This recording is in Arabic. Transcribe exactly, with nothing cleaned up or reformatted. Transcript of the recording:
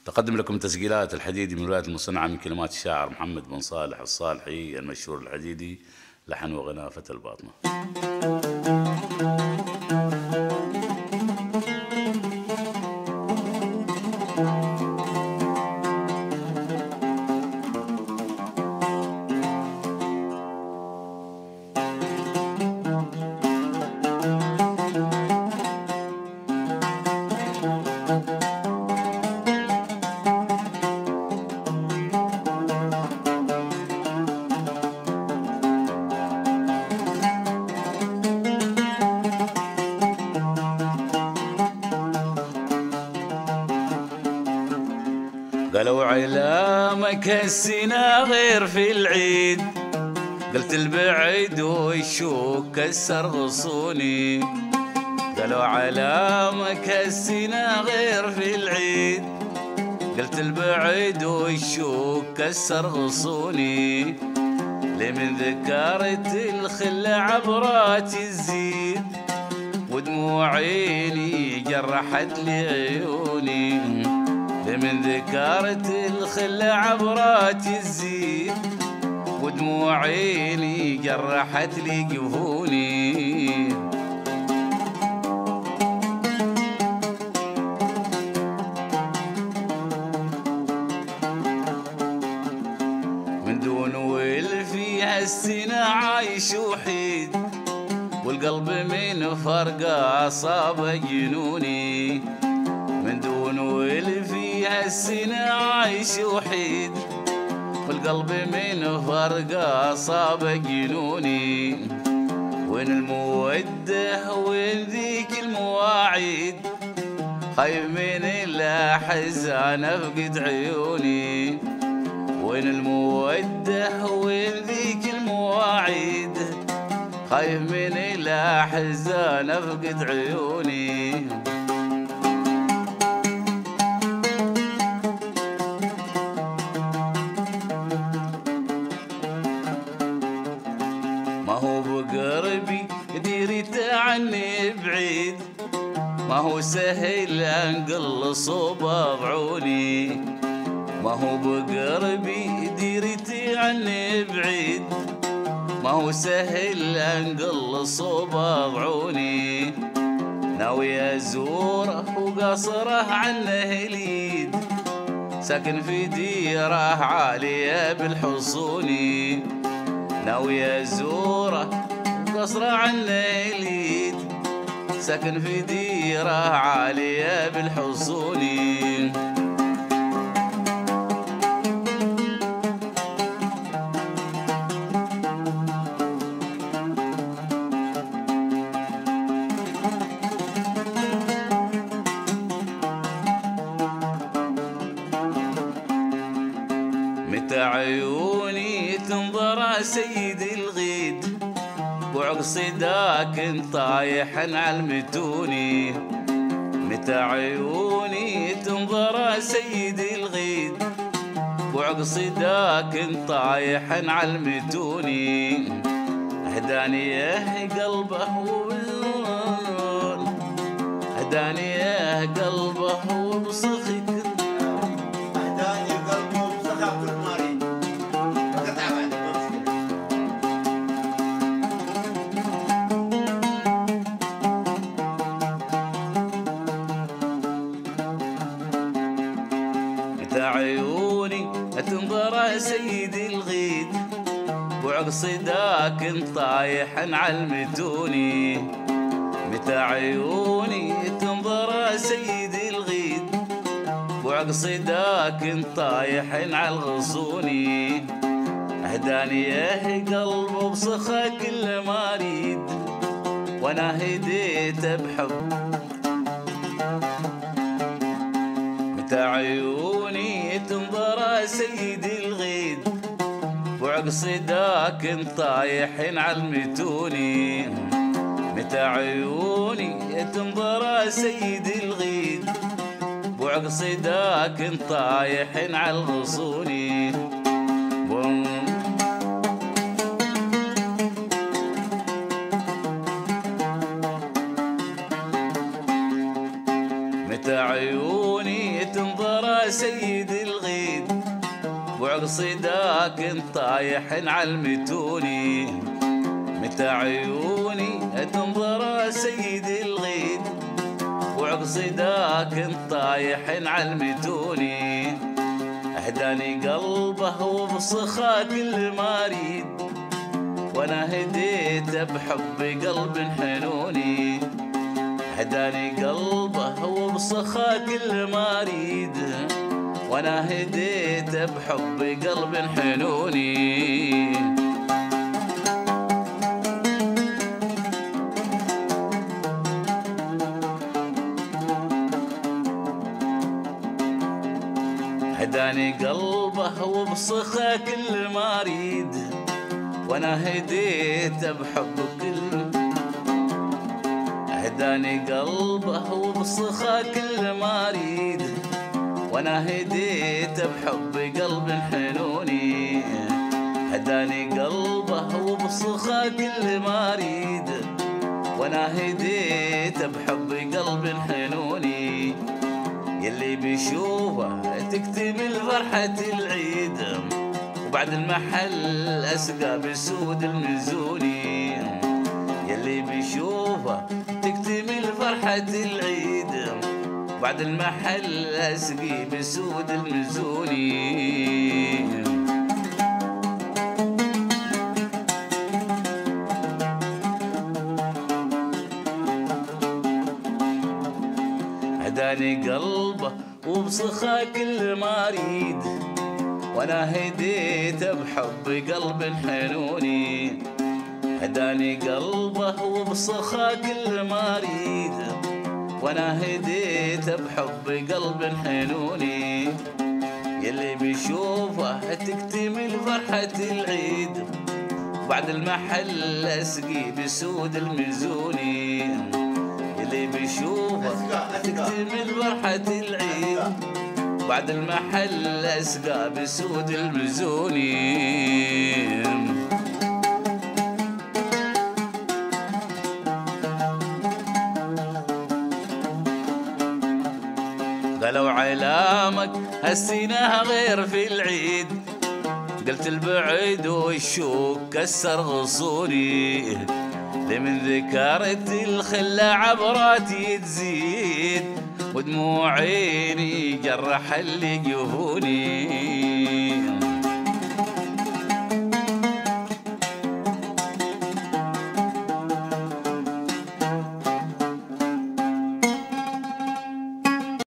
تقدم لكم تسجيلات الحديدي من ولاية المصنعة من كلمات الشاعر محمد بن صالح الصالحي المشهور الحديدي، لحن وغناء فتى الباطنة. قالوا علامك السنا غير في العيد، قلت البعيد والشوق كسر غصوني. قالوا علامك السنا غير في العيد، قلت البعيد والشوق كسر غصوني. لمن ذكرت الخل عبرات الزيد، ودموع عيني جرحت لي عيوني. لمن ذكرت الخل عبرات الزيد، ودموع عيني جرحت لي جفوني. من دون ويل فيها السنة عايش وحيد، والقلب من فرقة أصاب جنوني. من دون ويل فيها السنة عايش وحيد، والقلب من فرقة أصاب جنوني. وين المودة وين ذيك المواعيد، خايف من الأحزان أفقد عيوني. وين المودة وين ذيك المواعيد، خايف من الأحزان أفقد عيوني. ما هو بقربي ديريت عني بعيد، ما هو سهل انقل صوبة بعوني. ما هو بقربي ديريت عني بعيد، ما هو سهل انقل صوبة بعوني. ناوي ازوره وقصره عنه اليد، ساكن في ديره عالية بالحصوني. ناوي ازوره وقصره عنه اليد، ساكن في ديره عالية بالحصوني. متى عيوني تنظر سيد الغيد، وعق صداك طايح على المتوني. متى عيوني تنظر سيد الغيد، وعق صداك طايح على المتوني. هداني يا قلبه وبزول، هداني يا قلبه وبصخك. عيوني تنظر سيد الغيد، وعق صداك طايح على المتوني. متى عيوني تنظر سيد الغيد، وعق صداك طايح على الغصوني. هداني يا قلب بصخة كل ما اريد، وانا هديت بحب. متى عيوني تنظر سيد الغيد، وعق صداك طايح على المتوني. متى عيوني تنظر سيد الغيد، وعق صداك طايح على الغصوني. متى عيوني تنظر تنظر سيد الغيد وعقصداك طايح علمتوني متى عيوني تنظر سيد الغيد وعقصداك طايح علمتوني اهداني قلبه وبصخاك الماريد وانا هديت بحب قلب حنوني هداني قلبه وبصخاك الماريد وانا هديت بحب قلب حنوني هداني قلبه وبصخاك الماريد وانا هديت بحبك هداني قلبه وبصخاك الماريد وانا هديت بحب قلب حنوني هداني قلبه وبصخاك الماريد وانا هديت بحب قلب حنوني يلي بيشوفه تكتمل فرحة العيد وبعد المحل أسقى بسود المزوني يلي بيشوفه تكتمل فرحة العيد وبعد المحل أسقي بسود المزوني هداني قلبه وبصخاك الماريد وانا هديت بحب قلب حنوني هداني قلبه وبصخاك الماريد وانا هديت بحب قلب حنوني يلي بيشوفه تكتمل فرحة العيد بعد المحل اسقي بسود المزوني اللي بيشوفه تكتمل فرحة العيد بعد المحل أسقى بسود المزوني قالوا علامك هسيناها غير في العيد قلت البعيد والشوك كسر غصوني لمن ذكرت الخلة عبراتي تزيد ودموع عيني جرح اللي جفوني